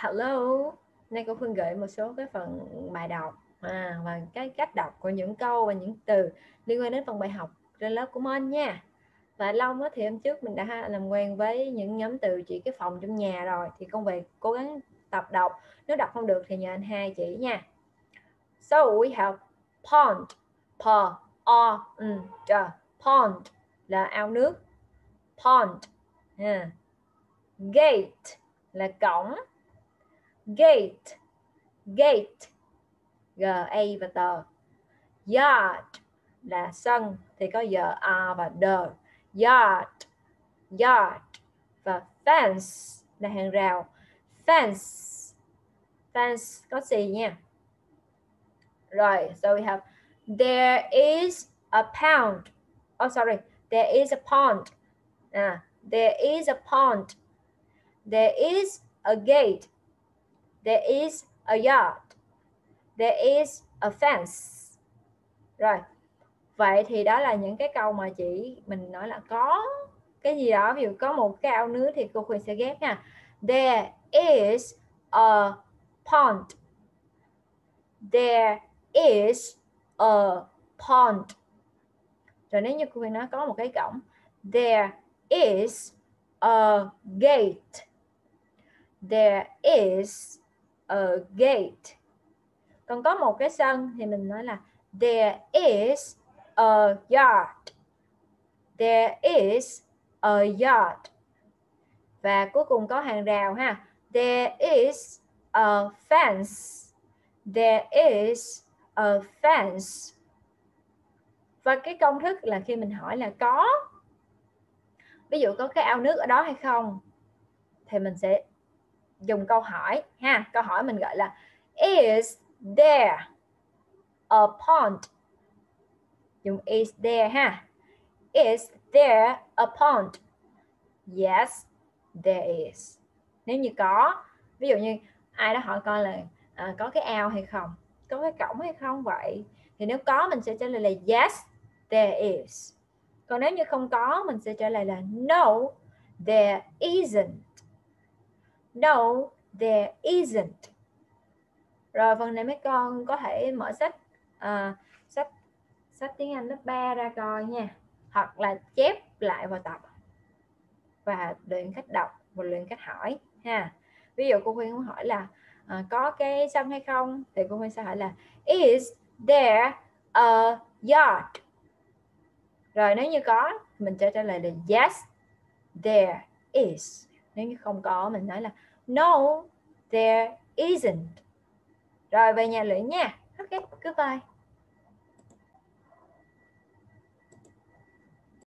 Hello, nay cô Phương gửi một số cái phần bài đọc và cái cách đọc của những câu và những từ liên quan đến phần bài học trên lớp của Mon nha. Và Long thì hôm trước mình đã làm quen với những nhóm từ chỉ cái phòng trong nhà rồi, thì con về cố gắng tập đọc. Nếu đọc không được thì nhờ anh Hai chỉ nha. So we have pond, pond là ao nước, pond. Gate là cổng, gate, G-A và tờ. Yard là sân thì có giờ A và D. Yard. Và fence là hàng rào. Fence có xì nha. Rồi, so we have there is a pound. There is a pond. There is a pond. There is a gate. There is a yard. There is a fence. Rồi, vậy thì đó là những cái câu mà mình nói là có cái gì đó, ví dụ có một cái ao nước thì cô Khuyên sẽ ghép nha. There is a pond. There is a pond. Rồi nếu như cô Khuyên nói có một cái cổng, there is a gate. There is a gate. Còn có một cái sân thì mình nói là there is a yard. There is a yard. Và cuối cùng có hàng rào ha. There is a fence. There is a fence. Và cái công thức là khi mình hỏi là có, ví dụ có cái ao nước ở đó hay không, thì mình sẽ dùng câu hỏi ha. Câu hỏi mình gọi là is there a pond? Dùng is there ha. Is there a pond? Yes, there is. Nếu như có, ví dụ như ai đó hỏi con là có cái ao hay không, có cái cổng hay không vậy, thì nếu có mình sẽ trả lời là yes, there is. Còn nếu như không có mình sẽ trả lời là no, there isn't. No, there isn't. Rồi phần này mấy con có thể mở sách tiếng Anh lớp 3 ra coi nha, hoặc là chép lại vào tập và luyện cách đọc và luyện cách hỏi ha. Ví dụ cô Khuyên muốn hỏi là có cái sân hay không, thì cô Khuyên sẽ hỏi là is there a yard? Rồi nếu như có mình sẽ trả lời là yes, there is. Nếu như không có mình nói là no, there isn't. Rồi về nhà luyện nha. Ok, goodbye.